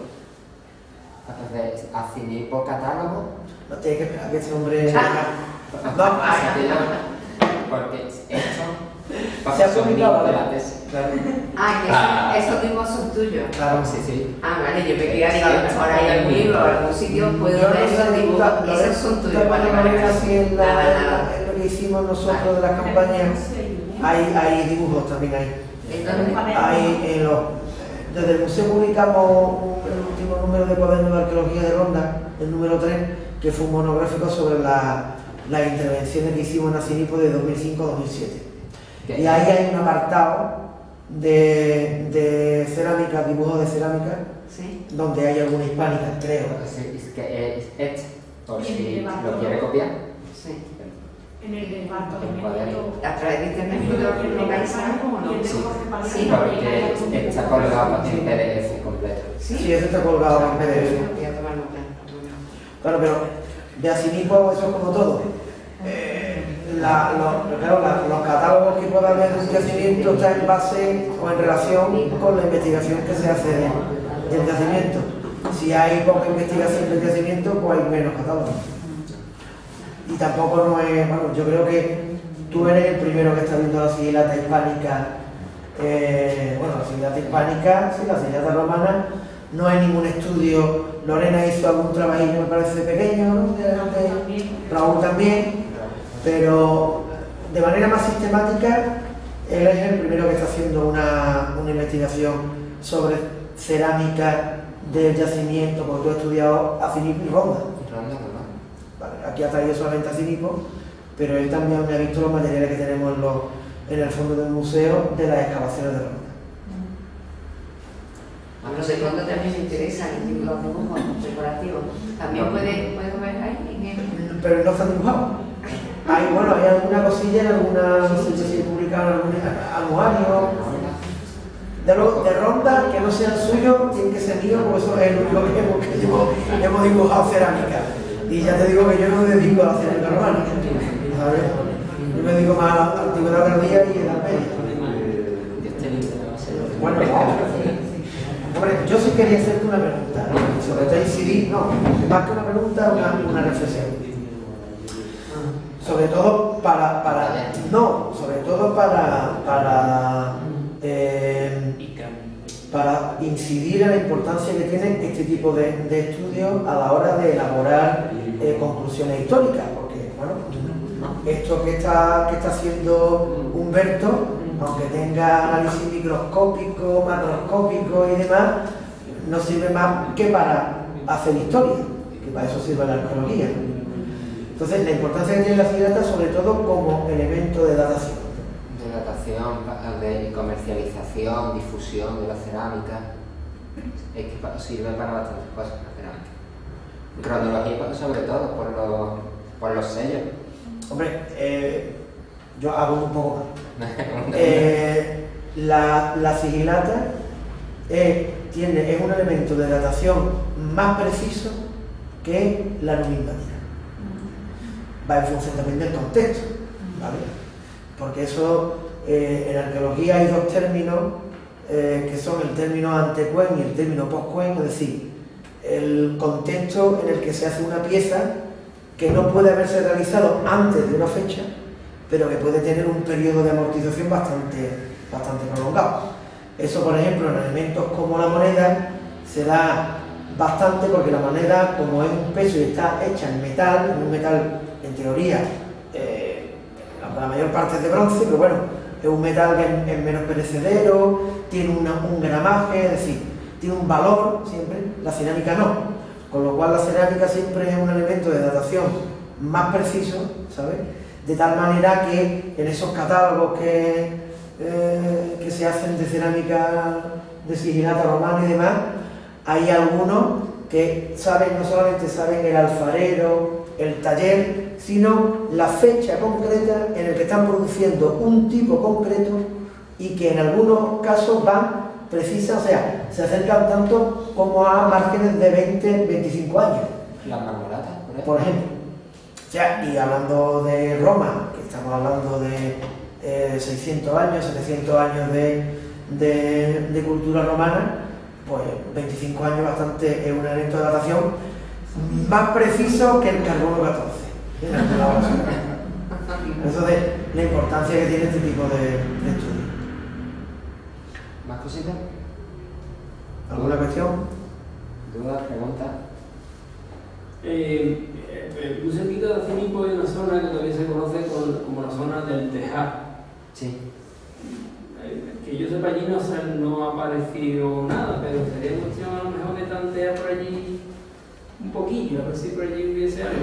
Acinismo catálogo. No tiene que esperar que ese hombre. Ah. No, porque esto se ha publicado de la tesis. Claro. Ah, que Ah. esos, esos mismos son tuyos. Claro, sí, sí. Ah, vale, yo me quería decir que mejor ahí en un libro o en algún sitio puedo ver los dibujos. Esos son tuyos. Vale, vale, vale. Así en, la, nada, nada. en lo que hicimos nosotros vale. de las campañas, hay, hay dibujos también ahí. Entonces, hay en los, desde el museo publicamos el último número de Cuaderno de Arqueología de Ronda, el número tres, que fue un monográfico sobre la, las intervenciones que hicimos en Acinipo de dos mil cinco a dos mil siete. Y ahí hay un apartado de, de cerámica, dibujos de cerámica, ¿sí? Donde hay alguna hispánica, creo. Es que es este, por Y si el lo quiere copiar. Sí. En el reparto El de cuaderno. A través de internet lo localiza o no. Sí, Sí, porque está colgado en P D F completo. Sí, Sí, eso está colgado en P D F. voy a tomar nota. Claro, pero de Acinipo eso es como todo. Eh, la, lo- claro, la- los catálogos que pueda haber de un yacimiento están en base o en relación con la investigación que se hace de- del yacimiento. Si hay poca investigación del yacimiento, pues hay menos catálogos. Y tampoco no es, bueno, yo creo que tú eres el primero que está viendo la sigilata hispánica. Eh, bueno, la sigilata hispánica, sí, la sigilata romana, no hay ningún estudio. Lorena hizo algún trabajillo, me parece pequeño, ¿no? De- de- Raúl también, pero de manera más sistemática, él es el primero que está haciendo una, una investigación sobre cerámica del yacimiento, porque tú has estudiado Acinipo y Ronda. Ronda, ¿verdad? Vale, aquí ha traído solamente Acinipo, pero él también me ha visto los materiales que tenemos en, los, en el fondo del museo de las excavaciones de Ronda. A los de pronto también me interesan los dibujos decorativos. También puede, puede ver ahí en el... Pero no están dibujados. Hay, bueno, hay alguna cosilla en alguna, no sé si publicaron algún anuario. De, lo, de Ronda, que no sean suyos, tienen que ser míos, porque eso es lo único que hemos, que hemos, hemos dibujado cerámica. Y ya te digo que yo no me dedico a la cerámica romana, ¿sabes? Yo me dedico más a la antigüedad tardía y a la media. Bueno, no. Hombre, yo sí quería hacerte una pregunta, ¿no? Sobre todo incidir, no, más que una pregunta, una, una reflexión. Sobre todo para, para no, sobre todo para, para, eh, para incidir en la importancia que tiene este tipo de, de estudios a la hora de elaborar eh, conclusiones históricas, porque, bueno, esto que está, que está haciendo Humberto, aunque tenga análisis microscópico, macroscópico y demás, no sirve más que para hacer historia, que para eso sirve la arqueología. Entonces, la importancia que tiene la sigilata, sobre todo como elemento de datación. De datación, de comercialización, difusión de la cerámica. Es que pa- sirve para bastantes cosas la cerámica. Cronología, sobre todo, por los, por los sellos. Hombre, eh, yo hago un poco más. Eh, la, la sigilata eh, tiene, es un elemento de datación más preciso que la numismática. Va en función también del contexto, ¿vale? Porque eso, eh, en arqueología hay dos términos eh, que son el término antecuen y el término postcuen, es decir, el contexto en el que se hace una pieza que no puede haberse realizado antes de una fecha, pero que puede tener un periodo de amortización bastante, bastante prolongado. Eso, por ejemplo, en elementos como la moneda se da bastante, porque la moneda, como es un peso y está hecha en metal, en un metal en teoría, eh, la mayor parte es de bronce, pero bueno, es un metal que es, es menos perecedero, tiene una, un gramaje, es decir, tiene un valor siempre, la cerámica no, con lo cual la cerámica siempre es un elemento de datación más preciso, ¿sabes? De tal manera que en esos catálogos que, eh, que se hacen de cerámica de sigilata romana y demás, hay algunos que saben, no solamente saben el alfarero, el taller, sino la fecha concreta en la que están produciendo un tipo concreto y que en algunos casos van precisas, o sea, se acercan tanto como a márgenes de veinte, veinticinco años. Las marmoratas, por ejemplo. Por ejemplo. O sea, y hablando de Roma, que estamos hablando de eh, seiscientos años, setecientos años de, de, de cultura romana, pues veinticinco años bastante es un elemento de datación más preciso que el carbono catorce. Eso de la importancia que tiene este tipo de, de estudios. ¿Más cositas? ¿Alguna cuestión? ¿Dudas? ¿Preguntas? Eh, eh, un cerquita de Acinipo hay una zona que todavía se conoce con, como la zona del Tejar. Sí. Eh, que yo sepa, allí no, se, no ha aparecido nada, pero sería cuestión a lo mejor de tantear por allí un poquillo, a ver si por allí hubiese algo.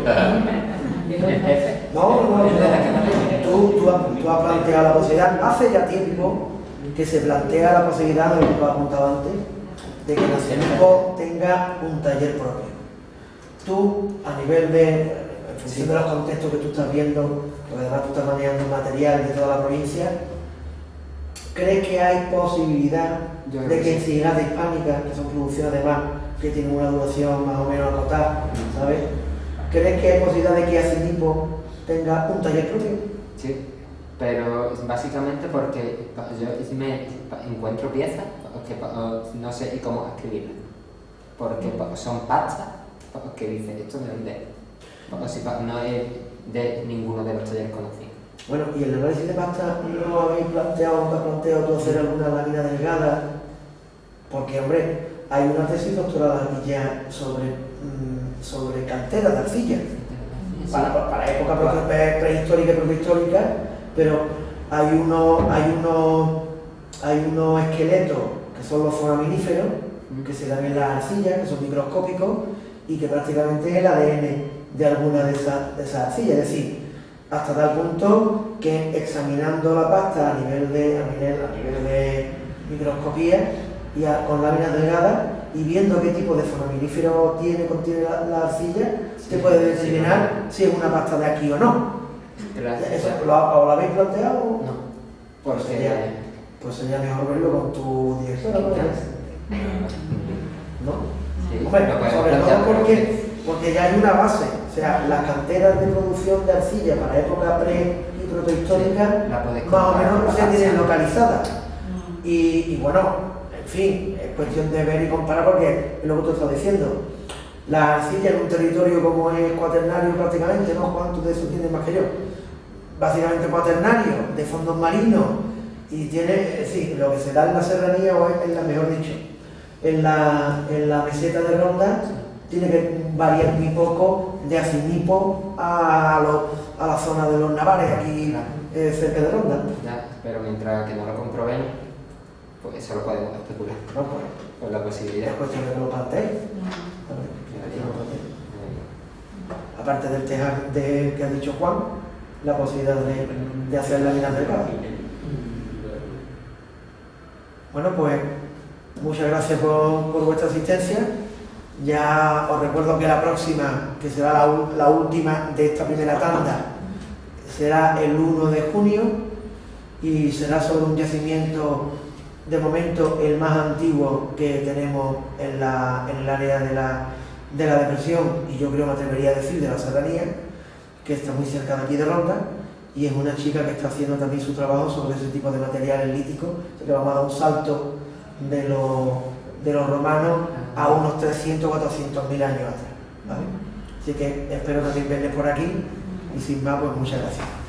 No, no, no. Tú, tú, has, tú has planteado la posibilidad, hace ya tiempo que se plantea la posibilidad, lo que tú has apuntado antes, de que la CENIPO tenga un taller propio. Tú, a nivel de, en función de los contextos que tú estás viendo, porque además tú estás manejando material de toda la provincia, ¿crees que hay posibilidad de que en Sigilata Hispánica, que son producciones además que tienen una duración más o menos acotada, ¿sabes? ¿Crees que hay posibilidad de que CENIPO tenga un taller propio? Sí, pero básicamente porque yo me encuentro piezas que no sé cómo escribirlas, porque son pastas que dicen esto de dónde es, no es de ninguno de los talleres conocidos. Bueno, y el análisis de pasta, ¿no habéis planteado, no te has planteado tú hacer alguna lámina delgada? Porque, hombre, hay una tesis doctoral aquí ya sobre, mmm, sobre canteras de arcilla, sí. para, para época pre prehistórica y protohistórica, pero hay unos, hay unos, hay unos esqueletos que son los foraminíferos, que se dan en las arcillas, que son microscópicos, y que prácticamente es el A D N de alguna de esas, de esas arcillas, es decir, hasta tal punto que examinando la pasta a nivel de, a nivel, a nivel de microscopía y a, con láminas delgadas y viendo qué tipo de foraminífero tiene, contiene la, la arcilla, sí, se puede determinar sí, si es una pasta de aquí o no. ¿Eso lo, lo, lo habéis planteado? No. Pues sería, pues sería mejor verlo con tu directora. ¿No? Sí, bueno, sobre todo porque, porque ya hay una base, o sea, las canteras de producción de arcilla para época pre y protohistórica más o menos se tienen localizadas. Y, y bueno, en fin, es cuestión de ver y comparar porque es lo que tú estás diciendo. La arcilla en un territorio como es cuaternario prácticamente, ¿no? Juan, tú de eso tienes más que yo. Básicamente cuaternario, de fondos marinos, y tiene, es decir, lo que se da en la serranía, o es la mejor dicho, en la, en la meseta de Ronda, tiene que variar muy poco de Acinipo a, lo, a la zona de los Navares, aquí eh, cerca de Ronda. Ya, pero mientras que no lo comprobemos, pues eso lo podemos especular. No, pues, por la posibilidad. Es cuestión de que lo planteéis. Aparte del tejar de, que ha dicho Juan, la posibilidad de, de hacer láminas delgadas. Bueno, pues muchas gracias por, por vuestra asistencia. Ya os recuerdo que la próxima, que será la, la última de esta primera tanda, será el uno de junio y será sobre un yacimiento, de momento el más antiguo que tenemos en, la, en el área de la, de la depresión, y yo creo me atrevería a decir de la serranía, que está muy cerca de aquí de Ronda, y es una chica que está haciendo también su trabajo sobre ese tipo de materiales líticos. Así que vamos a dar un salto de los, de los romanos a unos trescientos o cuatrocientos mil años atrás, ¿vale? Así que espero también verles por aquí y sin más, pues muchas gracias.